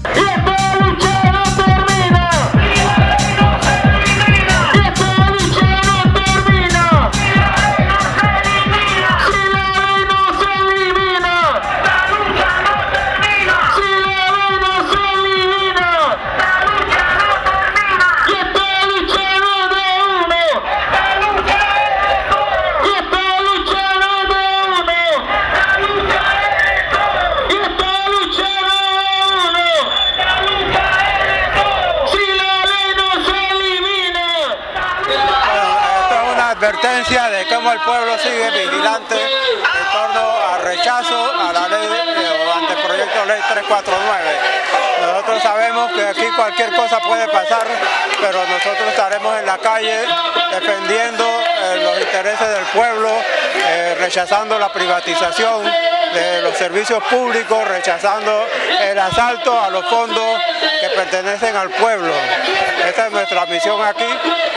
Advertencia de cómo el pueblo sigue vigilante en torno al rechazo a la ley o anteproyecto de ley 349. Nosotros sabemos que aquí cualquier cosa puede pasar, pero nosotros estaremos en la calle defendiendo los intereses del pueblo, rechazando la privatización de los servicios públicos, rechazando el asalto a los fondos que pertenecen al pueblo. Esta es nuestra misión aquí,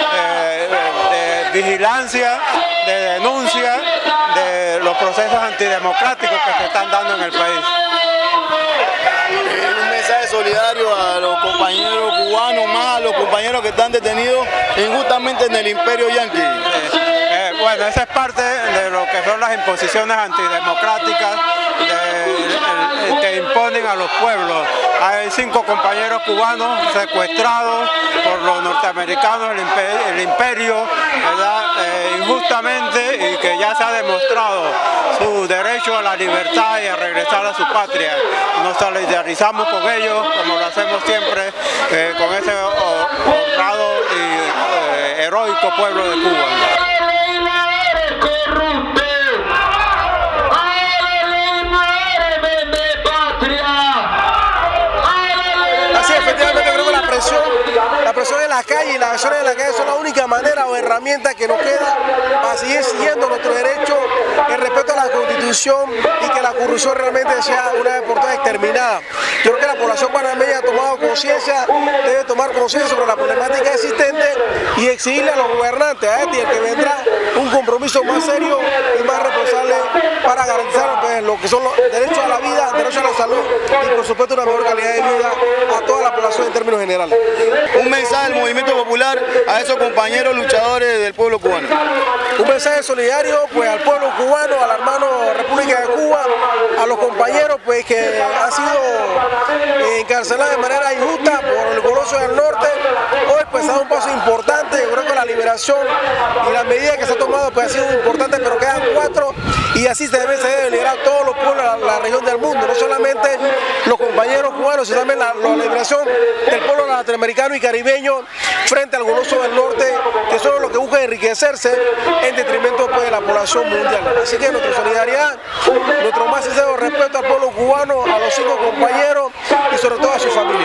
de vigilancia, de denuncia de los procesos antidemocráticos que se están dando en el país. Un mensaje solidario a los compañeros cubanos, más a los compañeros que están detenidos injustamente en el imperio yanqui. Bueno, esa es parte de lo que son las imposiciones antidemocráticas que imponen a los pueblos. Hay 5 compañeros cubanos secuestrados por los norteamericanos, el imperio, ¿verdad? Injustamente, y que ya se ha demostrado su derecho a la libertad y a regresar a su patria. Nos solidarizamos con ellos, como lo hacemos siempre, con ese honrado y heroico pueblo de Cuba. Efectivamente, creo que la presión en la calle y las acciones en la calle son la única manera o herramienta que nos queda para seguir siguiendo nuestro derecho, el respeto a la Constitución y que la corrupción realmente sea una vez por todas exterminada. Yo creo que la población panameña ha tomado conciencia, debe tomar conciencia sobre la problemática existente y exigirle a los gobernantes, a este y el que vendrá, un compromiso más serio y más responsable para garantizar pues, lo que son los derechos a la vida, derechos a la salud y por supuesto una mejor calidad de vida a toda la población en términos generales. Un mensaje del movimiento popular a esos compañeros luchadores del pueblo cubano. Un mensaje solidario pues al pueblo cubano, a la hermana República de Cuba, a los compañeros pues que han sido encarcelados de manera injusta por el Coloso del Norte. Hoy pues ha dado un paso importante, yo creo que la liberación y las medidas que se han tomado pues ha sido importante, pero quedan 4 y así se debe liberar todos los pueblos de la región del mundo, no solamente los compañeros cubanos, sino también la liberación del pueblo latinoamericano y caribeño frente al Coloso del Norte, que son los que buscan enriquecerse en detrimento pues, de la población mundial. Así que nuestra solidaridad, nuestro más sincero respeto al pueblo cubano, a los 5 compañeros y sobre todo a su familia.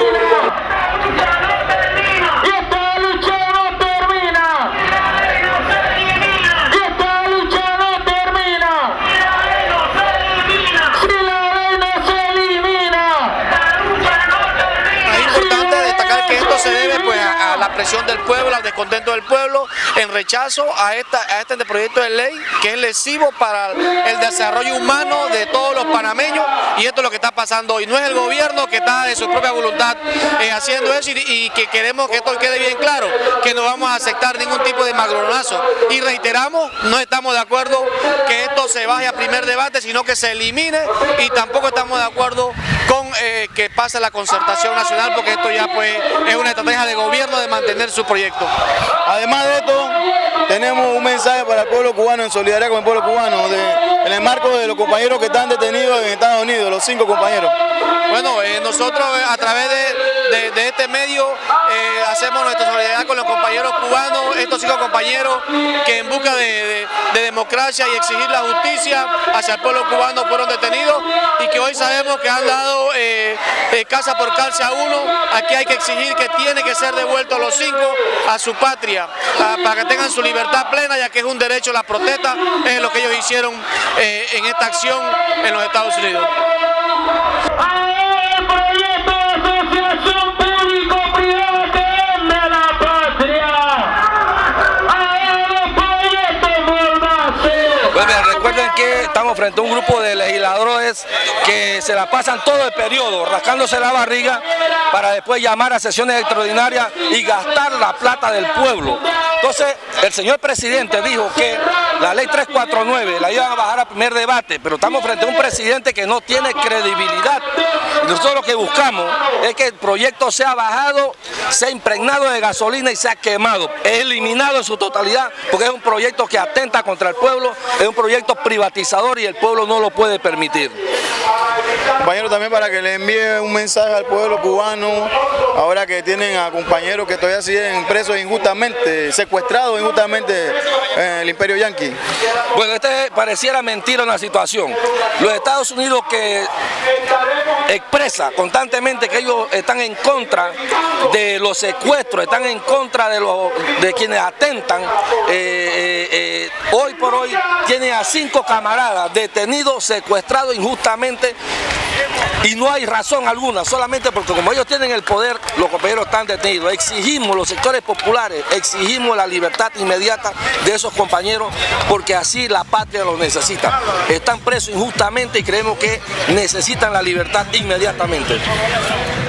Se debe pues a la presión del pueblo, al descontento del pueblo, en rechazo a este proyecto de ley que es lesivo para el desarrollo humano de todos los panameños, y esto es lo que está pasando hoy. No es el gobierno que está de su propia voluntad haciendo eso, y que queremos que esto quede bien claro, que no vamos a aceptar ningún tipo de magronazo. Y reiteramos, no estamos de acuerdo que esto se baje a primer debate, sino que se elimine, y tampoco estamos de acuerdo con que pase la concertación nacional, porque esto ya pues es una estrategia de gobierno de mantener su proyecto. Además de esto, tenemos un mensaje para el pueblo cubano, en solidaridad con el pueblo cubano, en el marco de los compañeros que están detenidos en Estados Unidos, los 5 compañeros. Bueno, nosotros a través de este medio hacemos nuestra solidaridad con los compañeros cubanos, estos 5 compañeros que en busca de democracia y exigir la justicia hacia el pueblo cubano fueron detenidos, y que hoy sabemos que han dado casa por cárcel a uno. Aquí hay que exigir que tiene que ser devueltos los 5 a su patria, para que tengan su libertad plena, ya que es un derecho la protesta, es lo que ellos hicieron en esta acción en los Estados Unidos. Recuerden que estamos frente frente a un grupo de legisladores que se la pasan todo el periodo rascándose la barriga para después llamar a sesiones extraordinarias y gastar la plata del pueblo. Entonces, el señor presidente dijo que la ley 349 la iban a bajar a primer debate, pero estamos frente a un presidente que no tiene credibilidad. Nosotros lo que buscamos es que el proyecto sea bajado, sea impregnado de gasolina y sea quemado, es eliminado en su totalidad, porque es un proyecto que atenta contra el pueblo, es un proyecto privatizador y el pueblo no lo puede permitir. Compañero, también para que le envíe un mensaje al pueblo cubano, ahora que tienen a compañeros que todavía siguen presos injustamente, secuestrados injustamente en el imperio yanqui. Bueno, pareciera mentira una situación. Los Estados Unidos que expresa constantemente que ellos están en contra de los secuestros, están en contra de quienes atentan, hoy por hoy tiene a 5 camaradas detenidos, secuestrados injustamente, y no hay razón alguna, solamente porque como ellos tienen el poder, los compañeros están detenidos. Exigimos, los sectores populares, exigimos la libertad inmediata de esos compañeros, porque así la patria los necesita. Están presos injustamente y creemos que necesitan la libertad inmediatamente.